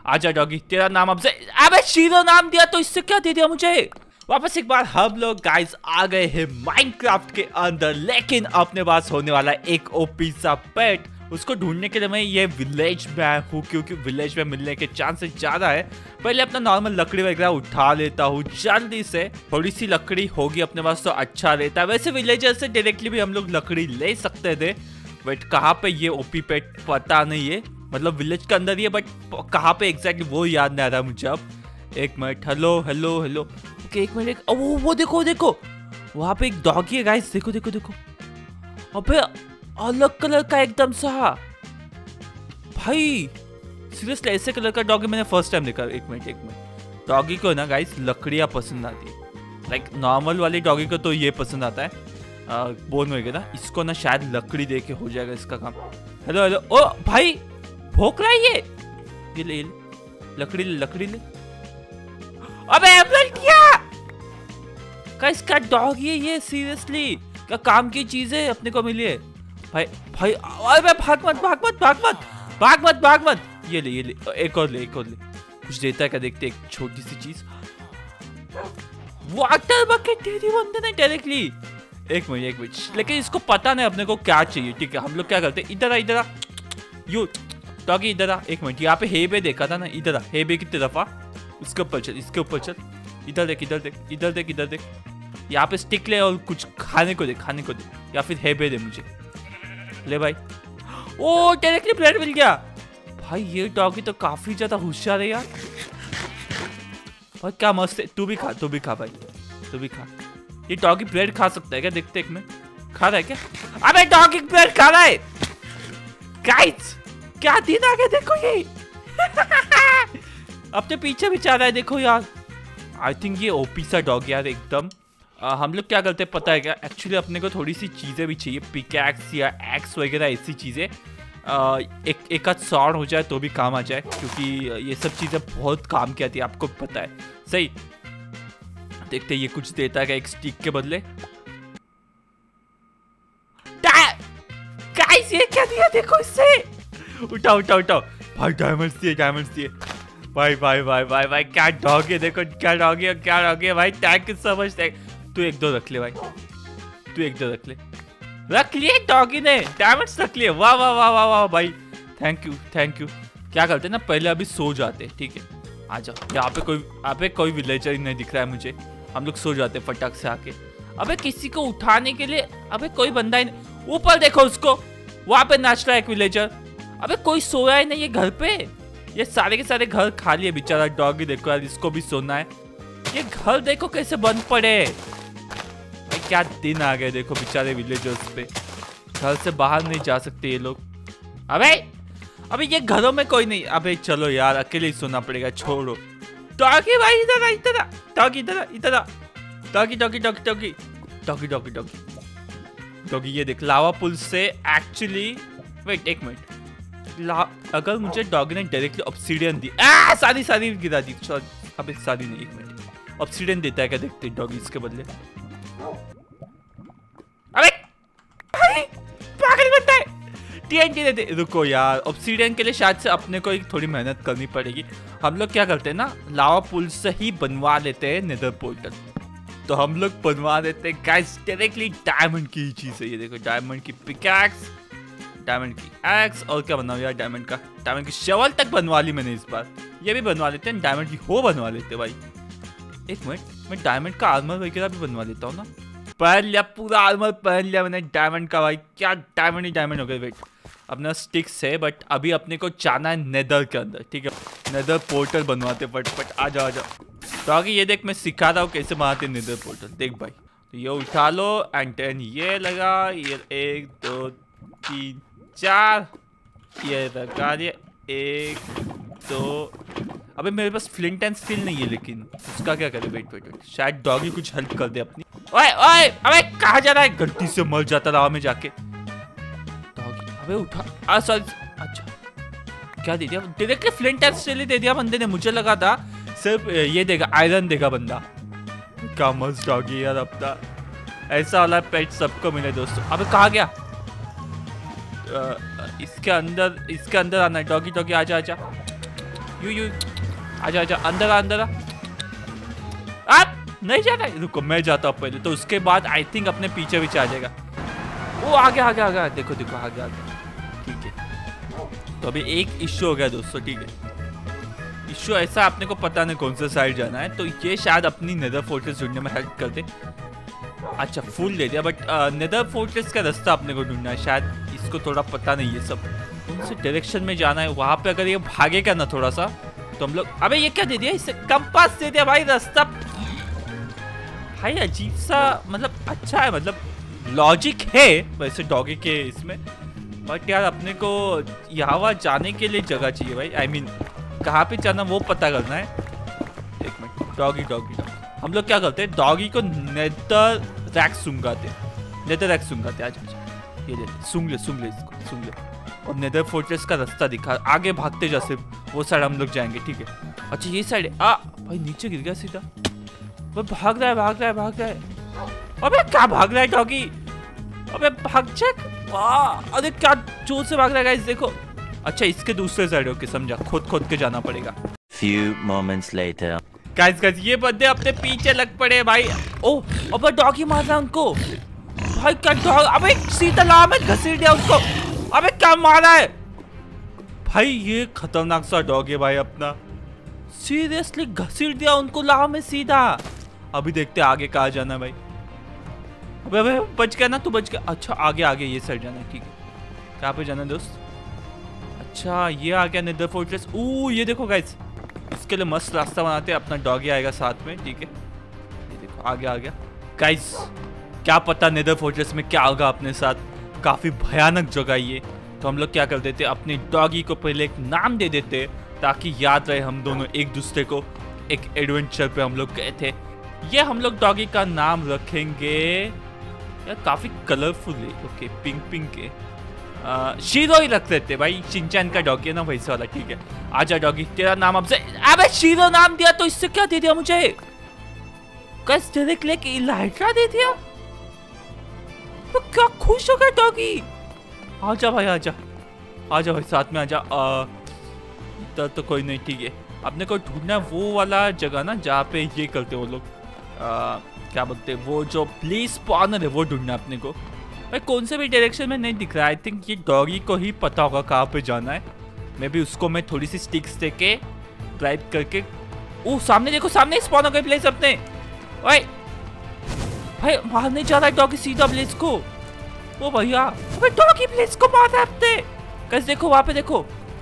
आजा डॉगी, तेरा नाम अब से अबे शीरो नाम दिया तो इससे क्या दे दिया मुझे। वापस एक बार हम लोग गाइस आ गए हैं माइनक्राफ्ट के अंदर, लेकिन अपने पास होने वाला एक ओपी सा पेट। उसको ढूंढने के लिए मैं ये विलेज में आया हूँ, क्योंकि विलेज में मिलने के चांसेस ज्यादा है। पहले अपना नॉर्मल लकड़ी वगैरह उठा लेता हूँ जल्दी से, थोड़ी सी लकड़ी होगी अपने पास तो अच्छा रहता है। वैसे विलेजर से डायरेक्टली भी हम लोग लकड़ी ले सकते थे, बट कहाँ पे ये ओपी पेट पता नहीं है, मतलब विलेज के अंदर ही है, बट कहाँ पे एग्जैक्टली वो याद नहीं आ रहा मुझे अब। एक minute, hello hello hello, okay एक मिनट। वो देखो देखो, वहाँ पे एक डॉगी है गाइस, देखो देखो देखो। अबे अलग कलर का एकदम सा भाई, सीरियसली ऐसे कलर का डॉगी मैंने फर्स्ट टाइम देखा। एक मिनट, डॉगी को ना गाइस लकड़ियाँ पसंद आती है, लाइक नॉर्मल वाली डॉगी को तो ये पसंद आता है बोन वगैरह, इसको ना शायद लकड़ी दे के हो जाएगा इसका काम। हेलो हेलो, ओ भाई भौंक रहा है ये ले लकड़ी ले, लकड़ी ले। अबे क्या इसका डॉग ये सीरियसली क्या काम की चीज है अपने को मिली है भाई। भाई अबे भाग मत। ये ले एक और ले, कुछ देता है क्या, देखते एक छोटी सी चीज। वाटर बकेट दे दी बंदे ने डायरेक्टली। एक मिनट, लेकिन इसको पता नहीं अपने को क्या चाहिए। ठीक है, हम लोग क्या करते हैं, इधर आ यू डॉगी, इधर आ। एक मिनट, यहाँ पे हेबे देखा था ना, इधर आ, हेबे की तरफ आ, उसके ऊपर चल, इसके ऊपर चल, इधर देख। यहाँ पे स्टिक ले और कुछ खाने को दे, या फिर हेबे दे मुझे। ले भाई, ओ डायरेक्टली ब्रेड मिल गया भाई। ये डॉगी तो काफी ज्यादा होशियार है यार भाई, क्या मस्त है। तू भी खा भाई, तू भी खा। ये डॉगी ब्रेड खा सकता है क्या, देखते एक मिनट, खा रहा है क्या? अबे डॉगी ब्रेड खा रहा है गाइस, क्या दिन आ गया देखो ये अपने पीछे भी चाह रहा है देखो यार। आई थिंक ये ओपी सा डॉग यार एकदम। हम लोग क्या करते हैं पता है क्या, एक्चुअली अपने को थोड़ी सी चीजें भी चाहिए, पिकैक्स या एक्स वगैरह ऐसी चीजें। एक आध सॉर्ड हो जाए तो भी काम आ जाए, क्योंकि ये सब चीजें बहुत काम की आती है, आपको पता है। सही, देखते ये कुछ देता है क्या एक स्टिक के बदले। गाइस ये क्या दिया देखो इससे, उठाओ भाई, डायमंड्स दिए भाई। क्या डॉग है देखो, क्या डॉग है भाई। Thank you so much. तू एक दो रख ले भाई, रख लिए डॉगी ने, डायमंड्स रख लिए। वाह भाई, थैंक यू। क्या करते ना, पहले अभी सो जाते, ठीक है। आ जाओ, यहाँ पे कोई विलेजर नहीं दिख रहा है मुझे, हम लोग सो जाते फटाक से आके। अबे किसी को उठाने के लिए अबे कोई बंदा ही नहीं। ऊपर देखो उसको, वहां पे नाच रहा है एक विलेजर। अबे कोई सोया ही नहीं ये घर पे, ये सारे के सारे घर खाली है। बेचारा डॉगी देखो यार, इसको भी सोना है। ये घर देखो कैसे बंद पड़े भाई, क्या दिन आ गए देखो बेचारे विलेजर्स पे, घर से बाहर नहीं जा सकते ये लोग। अबे ये घरों में कोई नहीं। अबे चलो यार, अकेले ही सोना पड़ेगा, छोड़ो। डॉगी भाई इधर आ, डॉगी ये देख, लावा पुल से एक्चुअली, वेट एक मिनट, अगर मुझे डॉगी ने डायरेक्टली ऑब्सीडियन दी, सारी गिरा दी। अबे सारी नहीं, एक मिनट, ऑब्सीडियन देता है क्या, देखते डॉगी इसके बदले। अबे भाई पागल बनता है, TNT दे दे। रुको यार, ऑब्सीडियन के लिए शायद से अपने को एक थोड़ी मेहनत करनी पड़ेगी। हम लोग क्या करते हैं ना, लावा पुल से ही बनवा लेते हैं नेदर पोर्टल। तो हम लोग बनवा देते हैं गाइस डायरेक्टली डायमंड की चीज है। ये देखो, डायमंड की पिकैक्स, डायमंड की एक्स, और क्या बनाऊं यार, डायमंड की शवल तक बनवा ली मैंने इस बार। ये भी बनवा लेते हैं, डायमंड की हो बनवा लेते हैं भाई। एक मिनट, मैं डायमंड का आर्मर वगैरह भी बनवा लेता हूँ ना। पहन लिया, पूरा आर्मर पहन लिया मैंने डायमंड का भाई। क्या डायमंड ही डायमंड हो गए। वेट, अपना स्टिक्स है, बट अभी अपने को जाना है नेदर के अंदर, ठीक है। नेदर पोर्टल बनवाते फटफट। आ जाओ तो आगे ये देख, मैं सिखा रहा हूँ कैसे बनाते नेदर पोर्टल। देख भाई, तो ये उठा लो एंड देन ये लगा, ये 1 2 3 4, ये लगा दिया 1 2। अबे मेरे पास फ्लिंट एंड स्टील नहीं है, लेकिन उसका क्या करे। वेट, शायद डॉगी कुछ हेल्प कर दे अपनी। ओए अबे कहाँ जा रहा है, गलती से मर जाता रहा मैं जाके। डॉगी अबे उठा, सॉरी। अच्छा क्या दे दिया, डायरेक्टली फ्लिंट एंड स्टील दे दिया बंदे ने। मुझे लगा था सिर्फ ये देगा, आयरन देगा बंदा। क्या मस्त डॉगी यार अपना, ऐसा वाला पेट सबको मिले दोस्तों। अबे कहाँ गया, इसके अंदर आना है। डॉगी आजा। यू आजा आजा, अंदर आ अंदर आ। आप नहीं जाना, रुको मैं जाता हूँ पहले, तो उसके बाद आई थिंक अपने पीछे भी आ जाएगा। वो आगे आगे आगे, देखो देखो आगे आगे, ठीक है। तो अभी एक इश्यू हो गया दोस्तों, ठीक है। इश्यू ऐसा आपने को पता नहीं कौन सा साइड जाना है, तो ये शायद अपनी नेदर फोर्ट्रेस ढूंढने में हेल्प करते। अच्छा फुल दे दिया, बट नेदर फोर्ट्रेस का रास्ता अपने को ढूंढना है, शायद इसको थोड़ा पता नहीं है सब कौन से डायरेक्शन में जाना है। वहां पे अगर ये भागेगा ना थोड़ा सा तो हम लोग, अबे ये क्या दे दिया, इससे कंपास दे दिया भाई, रास्ता भाई अजीब सा, मतलब अच्छा है, मतलब लॉजिक है वैसे डॉगी के इसमें, बट यार अपने को यहाँ जाने के लिए जगह चाहिए भाई। आई मीन कहाँ पे जाना वो पता करना है। एक मिनट, डॉगी डॉगी हम लोग क्या करते हैं, डॉगी को नेदर रैक सूंघाते, नेदर रैक सूंघाते। आज ये ले, सूंघ ले इसको, सूंघ ले। और नेदर फोर्ट्रेस का रास्ता दिखा, आगे भागते जा, सिर्फ वो साइड हम लोग जाएंगे, ठीक है। अच्छा ये साइड है, भाई नीचे गिर गया सीधा, वो भाग रहा है। अबे क्या भाग रहा है डॉगी, अबे भाग चेक, अरे क्या जोर से भाग रहा है गाइस, देखो। अच्छा इसके दूसरे साइड, ओके समझा, खोद के जाना पड़ेगा। Few moments later. गाइस ये बंदे अपने पीछे लग पड़े भाई। ओ अबे डॉगी मार रहा है उनको भाई, क्या डॉग, अबे सीधा लाव में घसीट दिया उसको, अबे क्या मारा है भाई, ये खतरनाक सा डॉग है भाई अपना, सीरियसली घसीट दिया उनको लाव में सीधा। अभी देखते आगे कहाँ जाना है भाई। अबे बच गया ना, तू बच गया। अच्छा आगे ये साइड जाना है, ठीक है। कहाँ पे जाना है दोस्त, अच्छा ये आ गया नेदर फोर्ट्रेस। ये देखो गाइस, इसके लिए मस्त रास्ता बनाते हैं, अपना डॉगी आएगा साथ में, ठीक है। ये देखो आगे आ गया गाइस, क्या पता नेदर फोर्ट्रेस में क्या होगा अपने साथ, काफी भयानक जगह ये। तो हम लोग क्या कर देते, अपने डॉगी को पहले एक नाम दे देते ताकि याद रहे हम दोनों एक दूसरे को, एक एडवेंचर पे हम लोग गए थे। ये हम लोग डॉगी का नाम रखेंगे यार, काफी कलरफुल है, ओके पिंक के, शीरो ही रख देते भाई, शिनचैन का डॉगी है ना वैसे वाला, ठीक है। आजा डॉगी, तेरा नाम अब से, अबे शीरो नाम दिया तो इससे क्या दे दिया मुझे, कस डायरेक्ट लेके इलाइट्रा दे दिया, तो क्या खुश हो गया डॉगी। आजा भाई आजा भाई, साथ में आजा। इधर तो कोई नहीं, ठीक है। अपने को ढूंढना वो वाला जगह ना जहाँ पे ये करते वो लोग, क्या बोलते हैं, वो जो प्लेस स्पॉनर है वो ढूंढना अपने को भाई। कौन से भी डायरेक्शन में नहीं दिख रहा है, आई थिंक ये डॉगी को ही पता होगा कहाँ पे जाना है। मैं भी उसको मैं थोड़ी सी स्टिक्स देके ड्राइव करके, सामने देखो, सामने स्पॉन हो गई प्लेस अपने। ओए भाई मारने जा रहा है डॉगी सीधा प्लेस को, ओ भैया, अबे डॉगी प्लेस को मार रहा है अपने, कैसे देखो वहां पे देखो,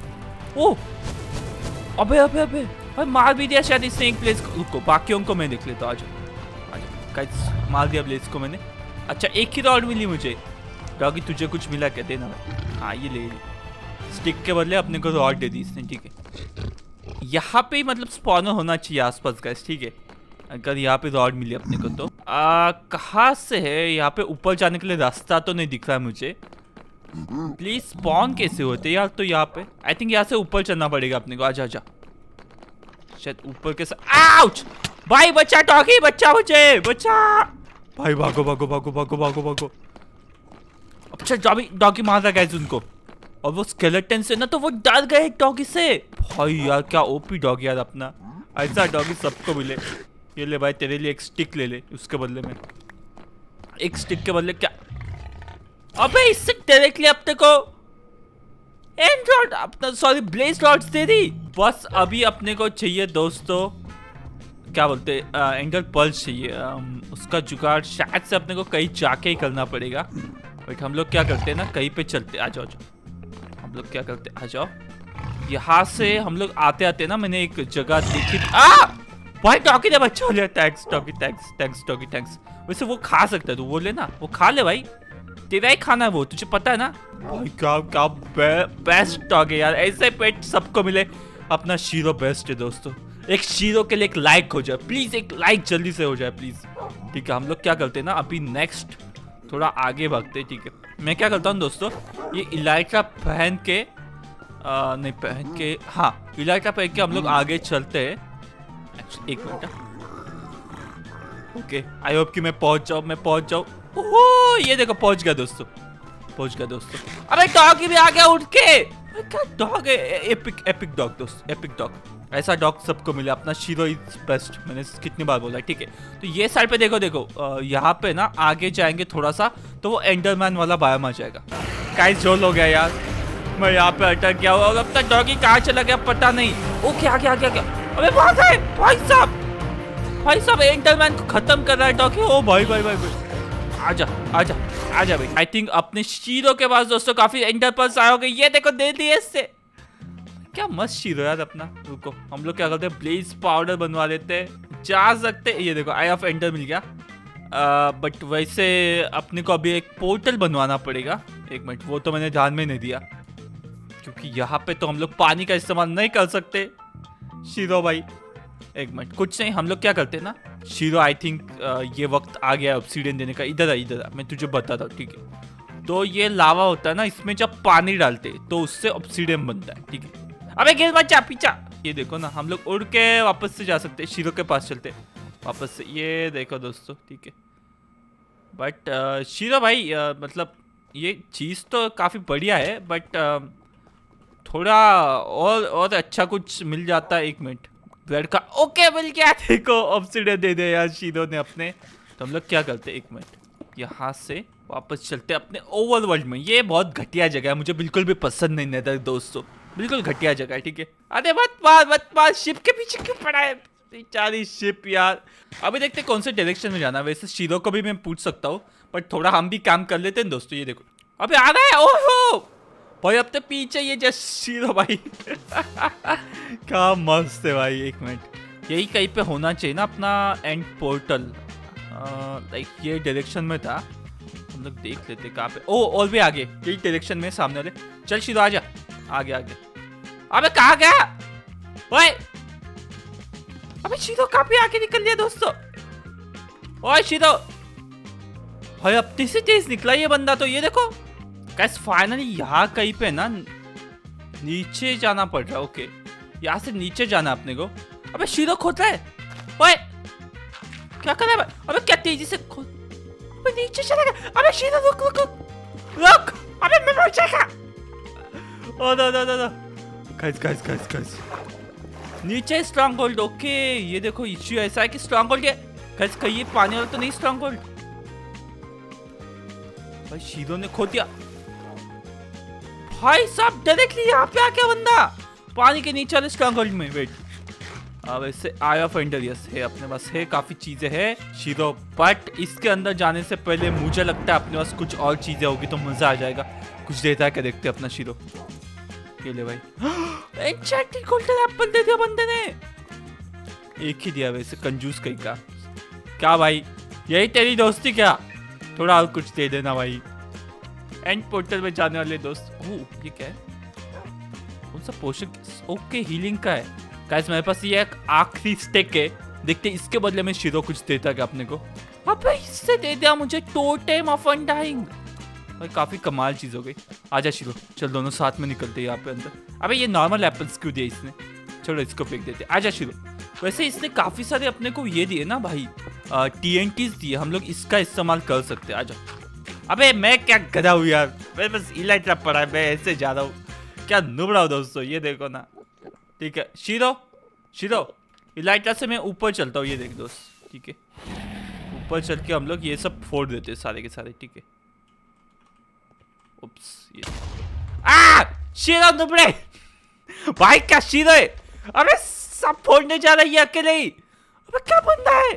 अबे भाई मार भी दिया शायद इसने एक प्लेस को। रुको बाकियों को मैं देख लेता हूँ, आजा गाइस, मार दिया प्लेस को मैंने। अच्छा एक ही रॉड मिली मुझे, डॉगी तुझे कुछ मिला क्या, देना भाई। हाँ ये ले, स्टिक के बदले अपने को रॉड दे दी इसने, ठीक है। यहाँ पे मतलब स्पॉनर होना चाहिए आसपास गाइस, ठीक है। अगर यहाँ पे रॉड मिली अपने को तो कहाँ से है, यहाँ पे ऊपर जाने के लिए रास्ता तो नहीं दिख रहा है मुझे। प्लीज स्पॉन कैसे होते यार, तो यहाँ पे आई थिंक यहाँ से ऊपर चलना पड़ेगा अपने को। आजा शायद ऊपर के साथ, आउच भाई, बच्चा डॉगी, बच्चा मुझे बच्चा भाई, भागो। अच्छा डॉगी मार रहा गाइस उनको, और वो स्केलेटन से ना तो वो डर गए डॉगी से भाई। यार क्या ओपी डॉगी यार अपना, ऐसा डॉगी सबको मिले। ये ले भाई तेरे लिए एक स्टिक ले, उसके बदले में एक स्टिक के बदले क्या, अबे इससे डायरेक्टली अपने को एंड रॉड, अपना सॉरी ब्लेज रॉड्स दे दी। बस अभी अपने को चाहिए दोस्तों, क्या बोलते हैं, एंगल पल्स चाहिए। उसका जुगाड़ शायद से अपने को कहीं जाके ही करना पड़ेगा, बट हम लोग क्या करते हैं ना, कहीं पे चलते, आ जाओ हम लोग क्या करते, आ जाओ। यहाँ से हम लोग आते ना, मैंने एक जगह देखी, भाई डॉगी ने बच्चा हो लिया, थैंक्स डॉगी, थैंक्स। वैसे वो खा सकता है, तू वो लेना, वो खा ले भाई, तेरा ही खाना है वो, तुझे पता है ना भाई। क्या बेस्ट डॉग है यार, ऐसे पेट सबको मिले। अपना शीरो बेस्ट है दोस्तों, एक शीरो के लिए एक लाइक हो जाए प्लीज, एक लाइक जल्दी से हो जाए प्लीज, ठीक है। हम लोग क्या करते हैं ना, अभी नेक्स्ट थोड़ा आगे भागते हैं, ठीक है। मैं क्या करता हूँ दोस्तों, ये इलाइट्रा पहन के, हाँ इलाइट्रा पहन के हम लोग आगे चलते हैं। एक मिनट, ओके, आई होप कि मैं पहुंच जाऊं। ओहो ये देखो पहुंच गया दोस्तों। अबे डॉगी भी आ गया उठ के, क्या डॉग है, एपिक एपिक डॉग दोस्त, एपिक डॉग। ऐसा डॉग सबको मिले, अपना शीरो इज बेस्ट, मैंने कितनी बार बोला, ठीक है। तो ये साइड पे देखो देखो, यहाँ पे ना आगे जाएंगे थोड़ा सा तो वो एंडरमैन वाला बायोम आ जाएगा। गाइस जो लोग है यार, मैं यहाँ पे अटक गया और अब तक डॉगी कहाँ चला गया पता नहीं। ओके आ गया आ गया आ गया। अबे भाग है भाई साहब एंडरमैन को खत्म कर रहा है डॉगी। ओ भाई भाई भाई भाई आजा आजा आजा भाई। आई थिंक अपने शीरो के पास दोस्तों काफी एंडर पर्स आए होंगे। ये देखो दे दिए इससे, क्या मस्त शीरो यार अपना। रुको हम लोग क्या करते हैं, ब्लेज पाउडर बनवा लेते हैं, जा सकते। ये देखो आई ऑफ एंडर मिल गया। बट वैसे अपने को अभी एक पोर्टल बनवाना पड़ेगा। एक मिनट, वो तो मैंने ध्यान में नहीं दिया क्योंकि यहाँ पे तो हम लोग पानी का इस्तेमाल नहीं कर सकते शीरो भाई। एक मिनट, कुछ नहीं, हम लोग क्या करते हैं ना शीरो, आई थिंक ये वक्त आ गया ऑब्सीडियन देने का। इधर आ मैं तुझे बताता हूँ, ठीक है। तो ये लावा होता है ना, इसमें जब पानी डालते तो उससे ऑब्सीडियन बनता है, ठीक है। अबे गिर मत जा पीछा। ये देखो ना, हम लोग उड़ के वापस से जा सकते हैं, शीरो के पास चलते वापस से। ये देखो दोस्तों, ठीक है। बट शीरो भाई मतलब ये चीज़ तो काफ़ी बढ़िया है, बट थोड़ा और अच्छा कुछ मिल जाता है। एक मिनट, ब्रेड का ओके मिल गया। देखो ऑब्सीडियन दे दे यार शीरो ने अपने। तो हम लोग क्या करते, एक मिनट, यहाँ से वापस चलते अपने ओवरवर्ल्ड में। ये बहुत घटिया जगह है, मुझे बिल्कुल भी पसंद नहीं था दोस्तों, बिल्कुल घटिया जगह है, ठीक है। अरे मत मार, शिप के पीछे क्यों पड़ा है बेचारी शिप यार। अभी देखते कौन से डायरेक्शन में जाना। वैसे शीरो को भी मैं पूछ सकता हूँ, बट थोड़ा हम भी काम कर लेते हैं दोस्तों। ये देखो अबे आ रहा है, ओहो भाई अब तो पीछे ये जस्ट शीरो भाई क्या मस्त है भाई। एक मिनट, यही कहीं पे होना चाहिए ना अपना एंड पोर्टल। लाइक ये डायरेक्शन में था, हम लोग देख लेते कहाँ पे। ओ और भी आगे यही डायरेक्शन में सामने वाले। चल शीरो आजा, आगे आगे। अबे कहाँ गया ओए, अबे शीरो काफी आगे निकल लिया दोस्तों। ओए शीरो भाई अब तेज निकला ये बंदा तो। ये देखो गाइस फाइनली यहाँ कहीं पे ना नीचे जाना पड़ रहा है। ओके यहाँ से नीचे जाना अपने को। अबे शीरो खोद रहा है, ओए क्या कर रहा है। अबे क्या तेजी से खोद, अबे नीचे चला गया। अबे शीरो रुक रुक रुक, अबे मैं मर जाएगा। ओ नो गाइस नीचे स्ट्रॉन्ग होल्ड। ओके ये देखो इश्यू ऐसा है कि स्ट्रॉन्ग होल्ड है गाइस, कहीं ये पानी वाला तो नहीं स्ट्रॉन्ग होल्ड। भाई शीरो ने खो दिया भाई साहब, डायरेक्टली यहाँ पे आ गया बंदा पानी के नीचे वाले स्ट्रॉन्ग होल्ड में। वेट अब ऐसे आई ऑफ एंडर यस है अपने पास, है काफी चीजें है शीरो, बट इसके अंदर जाने से पहले मुझे लगता है अपने पास कुछ और चीजें होगी तो मजा आ जाएगा। कुछ देता है क्या देखते अपना शीरो। ये ले भाई एन्चेंटेड गोल्डन एप्पल दे दिया बंदे ने, एक ही दिया वैसे, कंजूस कहीं का। क्या भाई यही तेरी दोस्ती क्या, थोड़ा और कुछ दे देना भाई। एंड पोर्टल में जाने वाले दोस्त। ओह ये क्या है, कौन सा पोशन। ओके हीलिंग का है गाइस, मेरे पास ये एक आखिरी स्टेक है, देखते इसके बदले में शीरो कुछ देता क्या अपने को। अबे इससे दे दिया मुझे टोटेम ऑफ अनडाइंग। भाई काफी कमाल चीज हो गई। आजा शीरो चल दोनों साथ में निकलते हैं यहाँ पे अंदर। अबे ये नॉर्मल एप्पल्स क्यों दिए इसने, चलो इसको फेंक देते। आजा शीरो। वैसे इसने काफी सारे अपने को ये दिए ना भाई, TNTs दिए, हम लोग इसका इस्तेमाल कर सकते हैं। आजा। अबे मैं क्या गधा हूँ यार, मैं बस इलाइट्रा पड़ा है, मैं ऐसे जा रहा हूँ, क्या नुबड़ा हूँ दोस्तों। ये देखो ना, ठीक है शीरो इलाइट्रा से मैं ऊपर चलता हूँ। ये देख दोस्त, ठीक है ऊपर चल के हम लोग ये सब फोड़ देते हैं सारे के सारे, ठीक है। उप्स ये शीरो नुबड़े भाई, क्या शीरो है। अबे सब फोड़ने जा रही है अकेले ही। अबे क्या बंदा है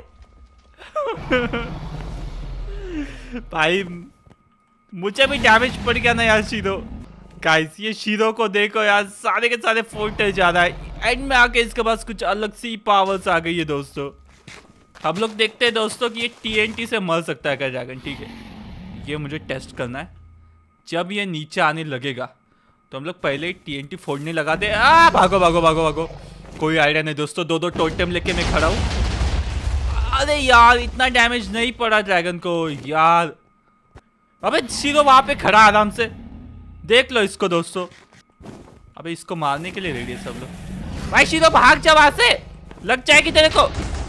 भाई, मुझे भी डैमेज पड़ गया ना यार शीरो। गाइस ये शीरो को देखो यार, सारे के सारे फोड़ते जा रहा है, एंड में आके इसके पास कुछ अलग सी पावर्स आ गई है दोस्तों। हम लोग देखते हैं दोस्तों कि ये TNT से मर सकता है क्या ड्रैगन, ठीक है। ये मुझे टेस्ट करना है। जब ये नीचे आने लगेगा तो हम लोग पहले ही TNT फोड़ने लगा दे। भागो। कोई आइडिया नहीं दोस्तों, दो टोटेम लेके मैं खड़ा हूँ। अरे यार इतना डैमेज नहीं पड़ा ड्रैगन को यार। अबे शीरो वहां पे खड़ा आराम से, देख लो इसको दोस्तों। अबे इसको मारने के लिए रेडी है सब लोग। भाई शीरो भाग जा वहां से, लग जाएगी तेरे को।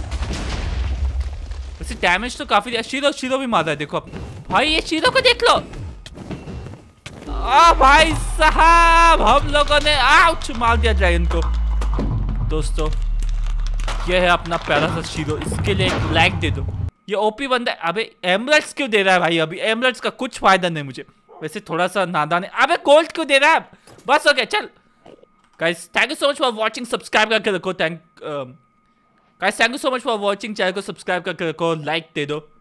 वैसे डैमेज तो काफी दिया। शीरो भी मार रहा है देखो भाई, ये शीरो को देख लो। भाई साहब हम लोगों ने आउच मार दिया ड्रैगन को। दोस्तों ये है अपना प्यारा सा शीरो, इसके लिए एक लाइक दे दो। ये ओपी बंदा है। अबे एमरल्ड्स क्यों दे रहा है भाई? अभी एमरल्ड्स का कुछ फायदा नहीं मुझे, वैसे थोड़ा सा नादान है। अबे गोल्ड क्यों दे रहा है? बस हो गया, चल guys thank you so much for watching, subscribe करके रखो। Guys thank you so much for watching, channel को सब्सक्राइब करके रखो, लाइक दे दो।